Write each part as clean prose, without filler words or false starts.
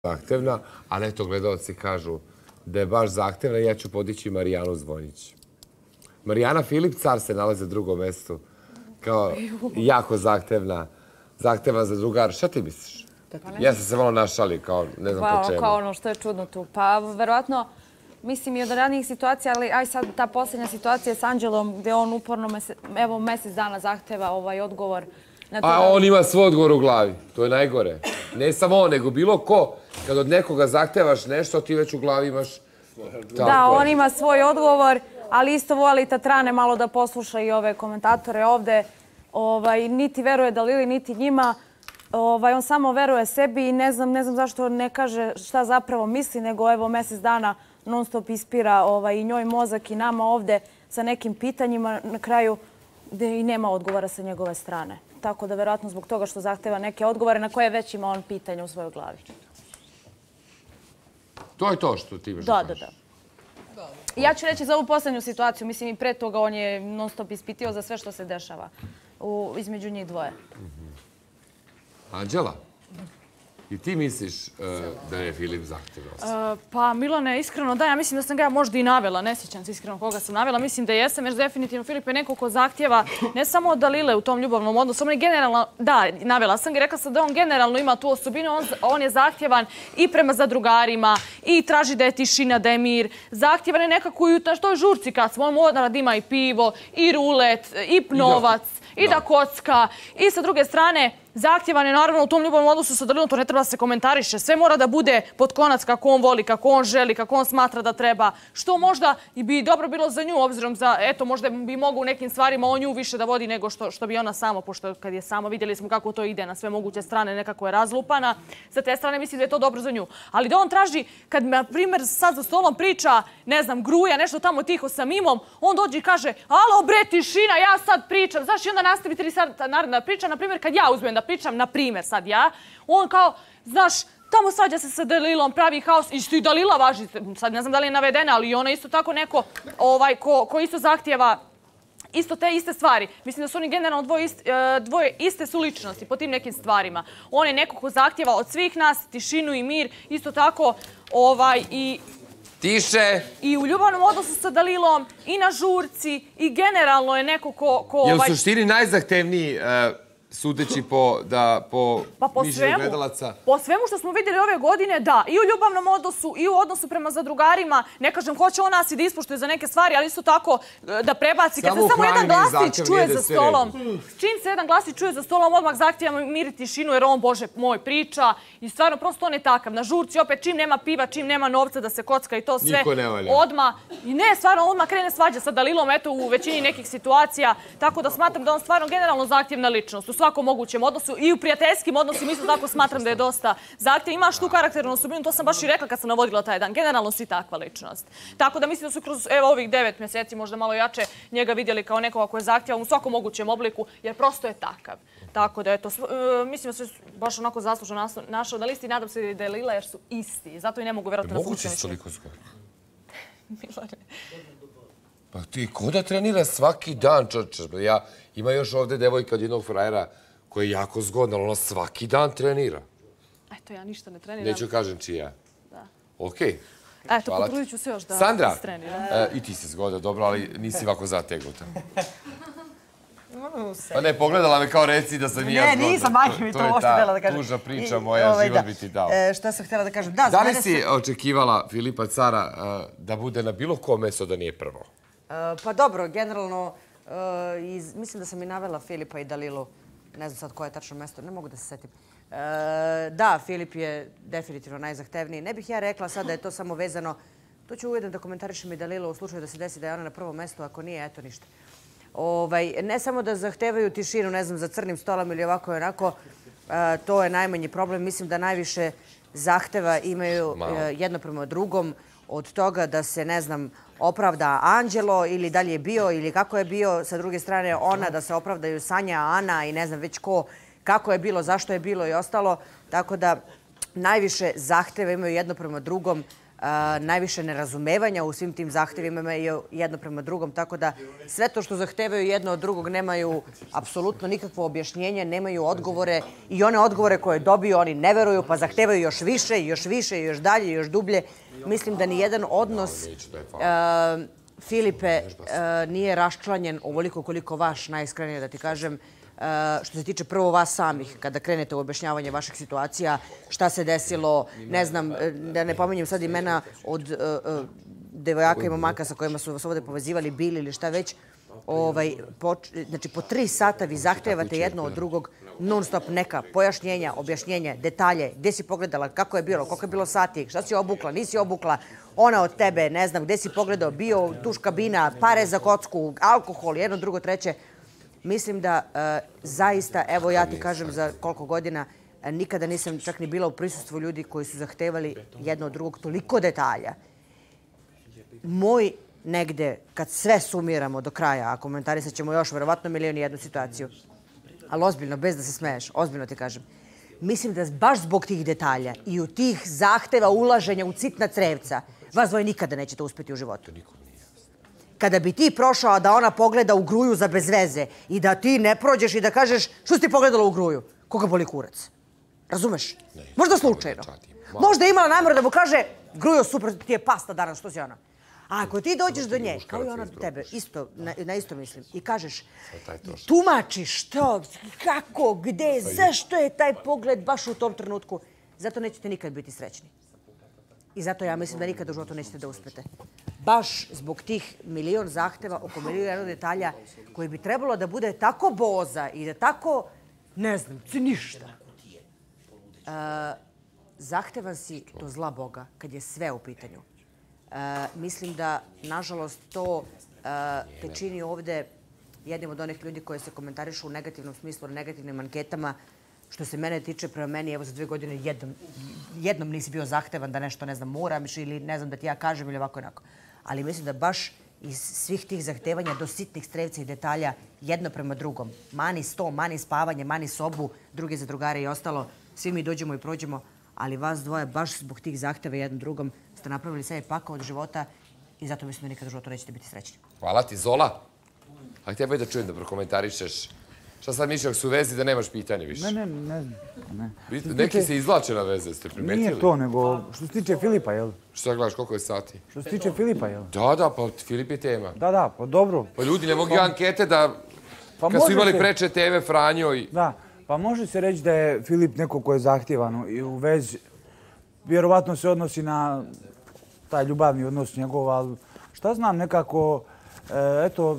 zahtevna, ali eto, gledalci kažu da je baš zahtevna i ja ću podići Marijanu Zvonjić. Marijana Filip Car se nalaze na drugom mestu kao jako zahtevna za drugar. Šta ti misliš? Ja sam se malo našali, kao ne znam po čemu. Kao ono što je čudno tu. Pa, verovatno, mislim i od ranijih situacija, ali aj sad ta posljednja situacija s Anđelom, gde on uporno, evo, mesec dana zahteva odgovor. A on ima svoj odgovor u glavi. To je najgore. Ne samo on, nego bilo ko. Kad od nekoga zahtevaš nešto, ti već u glavi imaš... Da, on ima svoj odgovor, ali isto voli Tatrane malo da posluša i ove komentatore ovde. Niti veruje Dalili, niti njima. On samo veruje sebi i ne znam zašto ne kaže šta zapravo misli, nego evo mesec dana non stop ispira i njoj mozak i nama ovde sa nekim pitanjima na kraju gde i nema odgovora sa njegove strane. Tako da verovatno zbog toga što zahteva neke odgovore na koje već ima on pitanja u svojoj glavi. To je to što ti imaš da kažeš. Da. Ja ću reći za ovu poslednju situaciju. Mislim i pre toga on je non stop ispitio za sve što se dešava između njih dvoje. Anđela, i ti misliš da je Filip zahtevao? Pa Milane, iskreno da, ja mislim da sam ga možda i navela, ne sjećam se iskreno koga sam navela, mislim da jesam, jer definitivno Filip je neko ko zahtjeva ne samo od Dalile u tom ljubavnom odnosu, on je generalno, da, navela sam ga, rekla sam da on generalno ima tu osobinu, on je zahtjevan i prema zadrugarima, i traži da je tišina, da je mir, zahtjevan je nekako i u toj žurci kad smo, on mora da ima i pivo, i rulet, i novac, i da kocka, i sa druge strane, zahtjevan je naravno u tom ljubavnom odnosu sa Dalilom, to ne treba da se komentariše. Sve mora da bude pod konac kako on voli, kako on želi, kako on smatra da treba. Što možda i bi dobro bilo za nju, obzirom za, eto, možda bi mogao u nekim stvarima on nju više da vodi nego što bi ona sama, pošto kad je sama vidjeli smo kako to ide na sve moguće strane, nekako je razlupana. Sa te strane mislim da je to dobro za nju. Ali da on traži, kad, na primjer, sad za stolom priča, ne znam, gruja, nešto tamo tiho sa mimom, on dođe i kaže, alo bre, tišina, ja sad pričam. Znaš, i onda nastavi 3 sata naredna priča, na primjer, kad ja uzmem da pričam, na primjer sad ja, on kao, znaš, tamo svađa se sa Dalilom, pravi haos, isto i Dalila važi, sad ne znam da li je navedena, ali ona isto tako neko ko isto zahtjeva isto te iste stvari. Mislim da su oni generalno dvoje iste su ličnosti po tim nekim stvarima. On je neko ko zahtjeva od svih nas tišinu i mir, isto tako i... Tiše! I u ljubavnom odnosu sa Dalilom, i na žurci, i generalno je neko ko... Je u suštini najzahtevniji... Sudeći po mišljenju gledalaca? Po svemu što smo vidjeli ove godine, da. I u ljubavnom odnosu, i u odnosu prema zadrugarima. Ne kažem, hoće on nas i da ispoštuje za neke stvari, ali isto tako da prebaci. Kad se samo jedan glasić čuje za stolom, čim se jedan glasić čuje za stolom, odmah zahtijeva mir i tišinu, jer on, Bože moj, priča. I stvarno, prosto on je takav. Na žurci opet, čim nema piva, čim nema novca da se kocka i to sve, odmah. I ne, stvarno, odmah krene svađa sa Dalilom, eto, u većini nekih situacija. Tako da smatram da on stvarno generalno zahtjevna ličnost. U svakom mogućem odnosu i u prijateljskim odnosima isto tako smatram da je dosta zahtjev. Imaš tu karakternu osobinu, to sam baš i rekla kad sam navodila taj dan. Generalno si takva ličnost. Tako da mislim da su kroz ovih 9 mjeseci možda malo jače njega vidjeli kao nekoga koji je zahtjevan u svakom mogućem obliku, jer prosto je takav. Tako da, eto, mislim da se baš onako zaslužno našao na listi i nadam se da je Lila jer su isti. Zato i ne mogu vjerojatno da funkcionišu. Moguće se toliko skoro? Pa ti ko da trenira svaki dan, čoče? Ima još ovde devojka od jednog frajera koja je jako zgodna, ali ona svaki dan trenira. Eto, ja ništa ne treniram. Neću kažem čija. Da. Okej. Eto, potrudit ću se još da streniram. Sandra, i ti si zgodna, dobro, ali nisi ovako zategnuta. Pa ne, pogledala me kao reci da sam i ja zgodna. Ne, nisam, majke mi to uopšte htjela da kažem. To je ta tužna priča moja, život bi ti dao. Šta sam htjela da kažem? Da li si očekivala Filipa Cara da bude na bilo kom mesto da nije prvo? Pa dobro, generalno, mislim da sam i navela Filipa i Dalilu. Ne znam sad koje je tačno mesto, ne mogu da se setim. Da, Filip je definitivno najzahtevniji. Ne bih ja rekla sad da je to samo vezano. To ću ujedno da komentarišem i Dalilu u slučaju da se desi da je ona na prvom mestu, ako nije, eto ništa. Ne samo da zahtevaju tišinu, ne znam, za crnim stolom ili ovako i onako, to je najmanji problem. Mislim da najviše zahteva imaju jedno prema drugom od toga da se, ne znam, opravda Anđelo ili da li je bio ili kako je bio. Sa druge strane, ona da se opravdaju Sanja, Ana i ne znam već ko, kako je bilo, zašto je bilo i ostalo. Tako da najviše zahteva imaju jedno prema drugom najviše nerazumevanja u svim tim zahtevima imaju jedno prema drugom, tako da sve to što zahtevaju jedno od drugog nemaju apsolutno nikakvo objašnjenje, nemaju odgovore i one odgovore koje dobiju oni ne veruju pa zahtevaju još više, još više, još dalje, još dublje. Mislim da nijedan odnos Filipe nije raščlanjen ovoliko koliko vaš, najiskrenije da ti kažem, što se tiče prvo vas samih, kada krenete u objašnjavanje vaših situacija, šta se desilo, ne znam, da ne pominjem sad imena od devojaka i momaka sa kojima su vas ovdje povezivali, bili ili šta već, znači po 3 sata vi zahtevate jedno od drugog non stop neka pojašnjenja, objašnjenja, detalje, gdje si pogledala, kako je bilo, koliko je bilo sati, šta si obukla, nisi obukla, ona od tebe, ne znam, gdje si pogledao, bio tuš kabina, pare za kocku, alkohol, jedno, drugo, treće. Mislim da zaista, evo ja ti kažem za koliko godina, nikada nisam čak ni bila u prisustvu ljudi koji su zahtevali jedno od drugog toliko detalja. Moj negde, kad sve sumiramo do kraja, a komentarisat ćemo još verovatno milion i jednu situaciju, ali ozbiljno, bez da se smeješ, ozbiljno ti kažem, mislim da baš zbog tih detalja i u tih zahteva ulaženja u citna crevca, vas dvoje nikada nećete uspjeti u životu. Kada bi ti prošao da ona pogleda u gruju za bez veze i da ti ne prođeš i da kažeš što si ti pogledala u gruju, koga boli kurac? Razumeš? Možda slučajno. Možda je imala namjeru da mu kaže grujo, super, ti je pasta danas, što si ona? A ako ti dođeš do nje, kao i ona do tebe, isto, na isto mislim, i kažeš, tumačiš što, kako, gde, zašto je taj pogled baš u tom trenutku, zato nećete nikad biti srećni. I zato ja mislim da nikada u životu nećete da uspete. Baš zbog tih milion zahteva, oko milion detalja, koji bi trebalo da bude tako boza i da tako, ne znam, ništa. Zahtevan si do zla Boga kad je sve u pitanju. Mislim da, nažalost, to te čini ovde jednim od onih ljudi koji se komentarišu u negativnom smislu, u negativnim anketama. Što se mene tiče, prema meni, evo za 2 godine jednom nisi bio zahtevan da nešto, ne znam, moraš ili ne znam da ti ja kažem ili ovako onako. Ali mislim da baš iz svih tih zahtevanja do sitnih strevca i detalja jedno prema drugom. Mani sto, mani spavanje, mani sobu, druge za drugare i ostalo. Svi mi dođemo i prođemo, ali vas dvoje baš zbog tih zahteva jednom drugom ste napravili sebi pakao od života i zato mislim da nikada u životu nećete biti srećni. Hvala ti, Zola. A htjela da čujem da prokomentarišeš. Šta sad misliš ako su u vezi da nemaš pitanje više? Ne znam. Neki se izvlače na veze, ste primetili? Nije to, nego što se tiče Filipa, jel? Šta gledaš, koliko je sati? Što se tiče Filipa, jel? Da, pa Filip je tema. Da, pa dobro. Pa ljudi ne mogu ankete da... Kad su imali preče TV, Franjo i... Da, pa može se reći da je Filip neko ko je zahtjevan i u vezi... Vjerovatno se odnosi na taj ljubavni odnos njegov, ali šta znam, nekako, eto,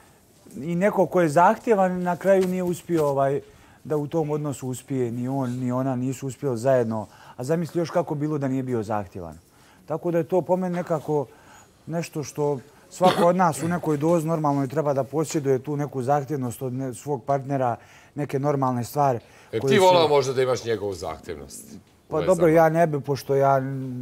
i neko ko je zahtjevan na kraju nije uspio da u tom odnosu uspije. Ni on, ni ona nisu uspjeli zajedno. A zamisli još kako bilo da nije bio zahtjevan. Tako da je to po meni nekako nešto što svako od nas u nekoj dozi normalno treba da posjeduje tu neku zahtjevnost od svog partnera, neke normalne stvari. Ti volao možda da imaš njegovu zahtjevnost? Pa dobro, ja ne bi, pošto ja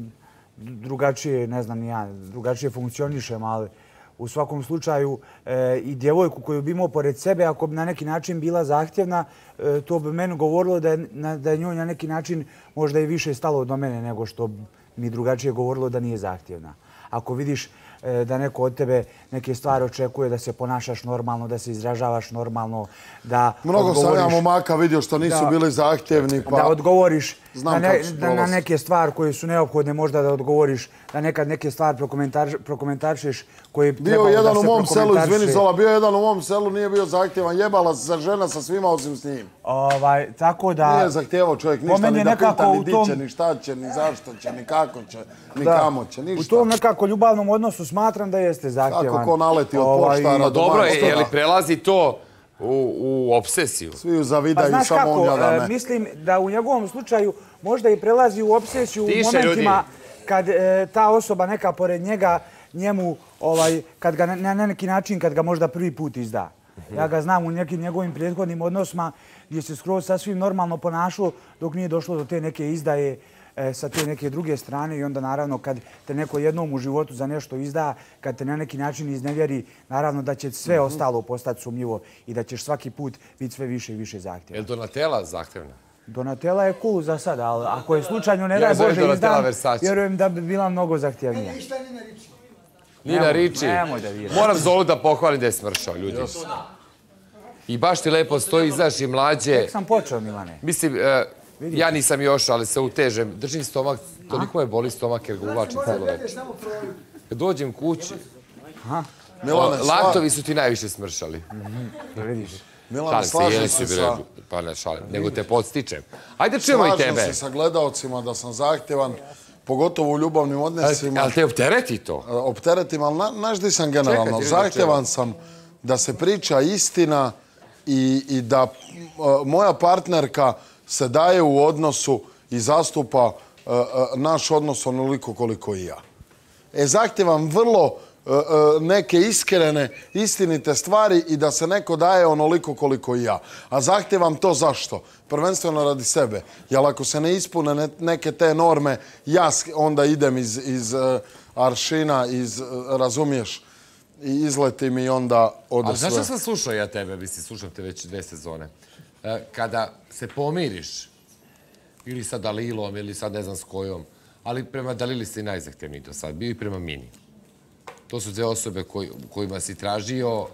drugačije, ne znam ni ja, drugačije funkcionišem, ali u svakom slučaju i djevojku koju bi imao pored sebe, ako bi na neki način bila zahtjevna, to bi meni govorilo da je njoj na neki način možda i više stalo do mene nego što mi drugačije govorilo da nije zahtjevna. Ako vidiš da neko od tebe neke stvari očekuje, da se ponašaš normalno, da se izražavaš normalno, da mnogo sam ja momaka vidio što nisu bili zahtjevni. Da odgovoriš na neke stvari koje su neophodne, možda da odgovoriš, da nekad neke stvari prokomentarišeš koje trebalo da se prokomentariše. Bio jedan u mom selu, izvini Zola, bio jedan u mom selu, nije bio zahtjevan, jebala se žena sa svima osim s njim. Tako da... Nije zahtjevao čovjek ništa, ni da pita, ni di će, ni šta će, ni zašto će, ni kako će, ni kamo će, ništa. U tom nekako ljubavnom odnosu smatram da jeste zahtjevan. Kako ko naleti od poštara do dobro, je li prelazi to u obsesiju? Svi ju zavidaju, samo on ja da ne. Mislim da u njegovom slučaju možda i prelazi u obsesiju u momentima kad ta osoba neka pored njega njemu, kad ga na neki način, kad ga možda prvi put izda. Ja ga znam u nekim njegovim prethodnim odnosima gdje se skroz sasvim normalno ponašao dok nije došlo do te neke izdaje sa te neke druge strane i onda naravno kad te neko jednom u životu za nešto izda, kad te na neki način iznevjeri, naravno da će sve ostalo postati sumnjivo i da ćeš svaki put biti sve više i više zahtjevna. Je li Donatella zahtjevna? Donatella je cool za sada, ali ako je slučajno ne daj Bože izdam, vjerujem da bi bila mnogo zahtjevnija. Nina Ricci. Nemoj da viraš. Moram Zolu da pohvalim da je smršao, ljudi. I baš ti lepo stoji, izaš i mlađe. Tek sam počeo, Milane. Mislim, ja nisam još, ali se utežem. Držim stomak, toliko me boli stomak jer ga uvlačim cijelo večer. Kad dođem kući, laktovi su ti najviše smršali. Da vidiš. Milane, slažem se sa... Pa ne šalim, nego te podstičem. Ajde čujemo i tebe. Slažem se sa gledalcima da sam zahtjevan, pogotovo u ljubavnim odnosima. Ali te optereti to? Opteretim, ali znaš di sam generalno? Zahtjevan sam da se priča istina i da moja partnerka se daje u odnosu i zastupa naš odnos onoliko koliko i ja. Zahtjevam vrlo neke iskrene, istinite stvari i da se neko daje onoliko koliko i ja. A zahtjevam to zašto? Prvenstveno radi sebe. Jer ako se ne ispune neke te norme, ja onda idem iz aršina, razumiješ, i izletim i onda ode sve. A zašto sam slušao ja tebe? Mislim, slušam te već 2 sezone. Kada se pomiriš, ili sa Dalilom, ili sad ne znam s kojom, ali prema Dalili si najzahtjevniji do sad, bio i prema Mini. To su 2 osobe kojima si tražio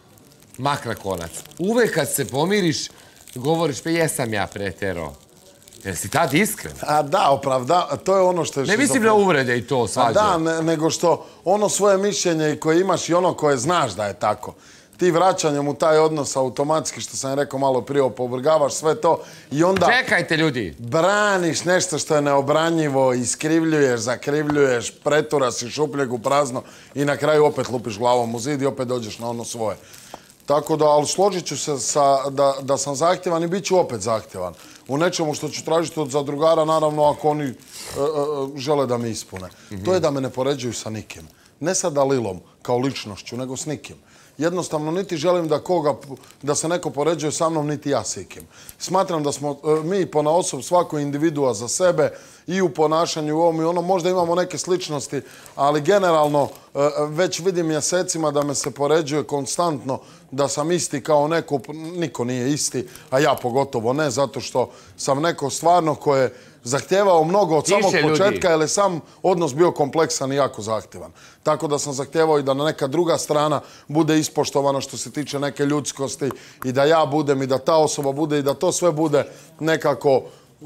mak na konac. Uvek kad se pomiriš, govoriš, pa jesam ja pretero. Jer si tad iskren. A da, opravda, to je ono što je... Ne mislim na uvrede i to svađe. A da, nego što ono svoje mišljenje koje imaš i ono koje znaš da je tako. Ti vraćanjem u taj odnos automatski, što sam rekao malo prije, opovrgavaš sve to i onda... Čekajte, ljudi! Braniš nešto što je neobranjivo, iskrivljuješ, zakrivljuješ, preturaš i šupljeg u prazno i na kraju opet lupiš glavom u zid i opet dođeš na ono svoje. Tako da, ali složit ću se da sam zahtjevan i bit ću opet zahtjevan. U nečemu što ću tražiti od zadrugara, naravno, ako oni žele da me ispune. To je da me ne poređuju sa nikim. Ne sa Dalilom kao ličnošću, nego s nikim. Jednostavno, niti želim da se neko poređuje sa mnom, niti ja s ikim. Smatram da smo mi ponaosob svako individua za sebe i u ponašanju u ovom i onom. Možda imamo neke sličnosti, ali generalno već vidim mjesecima da me se poređuje konstantno, da sam isti kao neko, niko nije isti, a ja pogotovo ne, zato što sam neko stvarno ko je zahtjevao mnogo od samog početka, jer je sam odnos bio kompleksan i jako zahtjevan. Tako da sam zahtjevao i da neka druga strana bude ispoštovana što se tiče neke ljudskosti i da ja budem i da ta osoba bude i da to sve bude nekako,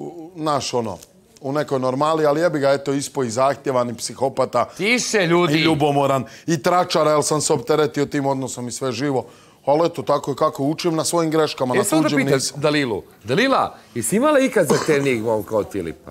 u nekoj normali, ali jebi ga, eto, ispo i zahtjevan i psihopata. Tiše, ljudi! I ljubomoran i tračara, jer sam se opteretio tim odnosom i sve živo. Ali eto, tako je kako učim na svojim greškama, na tuđim nisam. Sada pitam Dalilu. Dalila, jesi imala ikad zahtevnijeg momka od Filipa?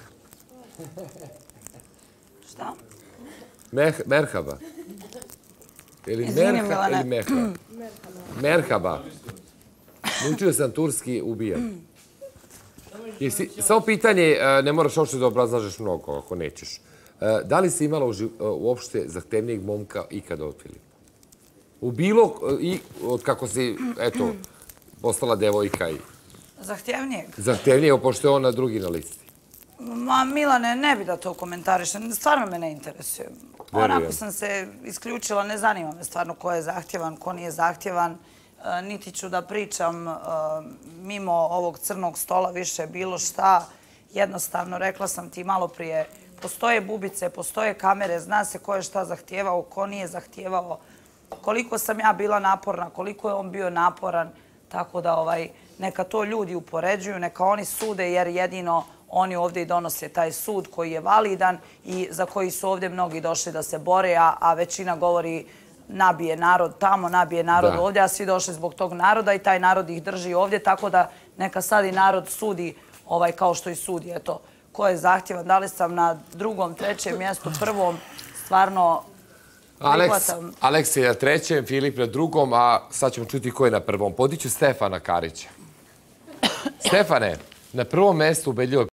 Šta? Merhaba. Ili Merha ili Mehra? Merhaba. Učio sam turski, ubijam. Samo pitanje, ne moraš uopšte da obrazlažeš mnogo ako nećeš. Da li si imala uopšte zahtevnijeg momka ikada od Filipa? U bilo, od kako si, eto, postala devojka i... Zahtjevnijeg? Zahtjevnijeg, pošto je ona drugi na listi. Ma, Milane, ne bi da to komentarišem. Stvarno me ne interesuje. Onako sam se isključila, ne zanima me stvarno ko je zahtjevan, ko nije zahtjevan. Niti ću da pričam mimo ovog crnog stola više bilo šta. Jednostavno, rekla sam ti malo prije, postoje bubice, postoje kamere, zna se ko je šta zahtjevao, ko nije zahtjevao. Koliko sam ja bila naporna, koliko je on bio naporan, tako da neka to ljudi upoređuju, neka oni sude jer jedino oni ovdje i donose taj sud koji je validan i za koji su ovdje mnogi došli da se bore, a većina govori nabije narod tamo, nabije narod ovdje, a svi došli zbog tog naroda i taj narod ih drži ovdje, tako da neka sad i narod sudi kao što i sudi. Eto, ko je zahtjevan, da li sam na 2., 3. mjestu, 1. stvarno... Aleks je na 3., Filip na 2., a sad ćemo čuti ko je na 1. Podiću Stefana Karića. Stefane, na 1. mjestu ubedljivo